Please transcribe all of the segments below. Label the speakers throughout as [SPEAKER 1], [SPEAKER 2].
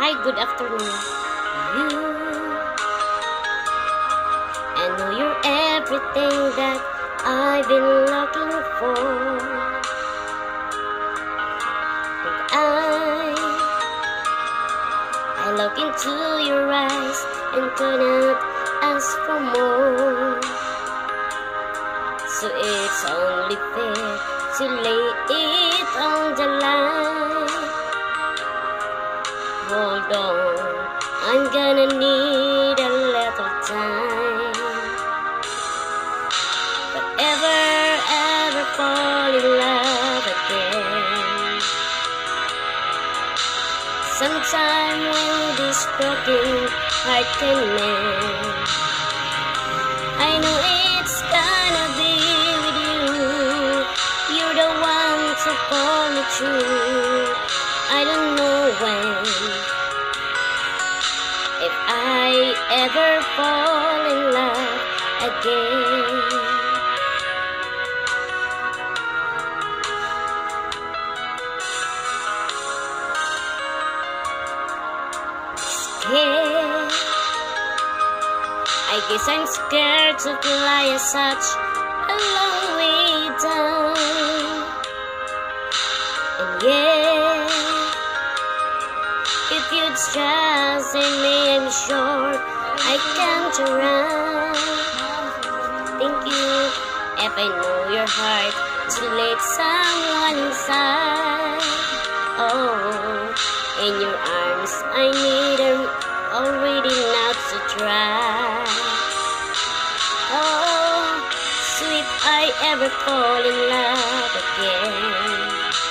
[SPEAKER 1] Hi, good afternoon. You, I know you're everything that I've been looking for. And I look into your eyes and could not ask for more. So it's only fair to lay it on the line. Hold on, I'm gonna need a little time. But ever fall in love again. Sometime when this broken heart can mend, I know it's gonna be with you. You're the one to pull me through. I don't know when, if I ever fall in love again. Scared, I guess I'm scared to fly such a long way down. And yeah, if you'd trust in me, I'm sure I can't run. Thank you if I know your heart to let someone inside. Oh, in your arms I need them already not to try. Oh, sweet, I ever fall in love again.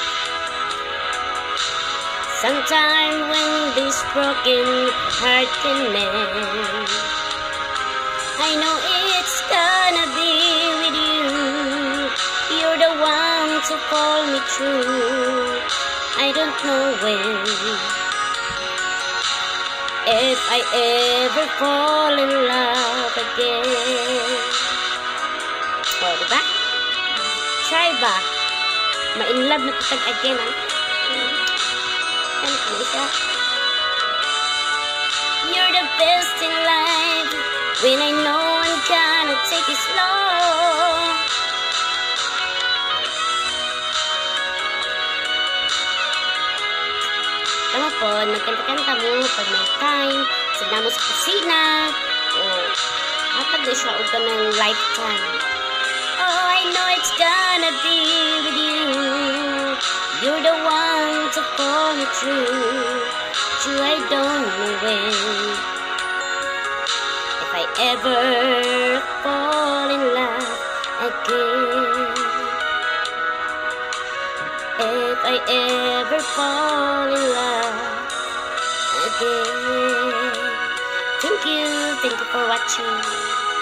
[SPEAKER 1] Sometime when this broken heart can mend, I know it's gonna be with you. You're the one to pull me through. I don't know when, if I ever fall in love again. O, diba? Try ba? Ma-in-love na tutag again, ha? You're the best in life when I know I'm gonna take it slow. Tama po, magkanta-kanta mo pag may time. Sagna mo sa kusina. O, hatag na siya o ka ng lifetime. Oh, I know it's gonna be with you. You're the one to pull me through. True, I don't know when, if I ever fall in love again. If I ever fall in love again. Thank you for watching.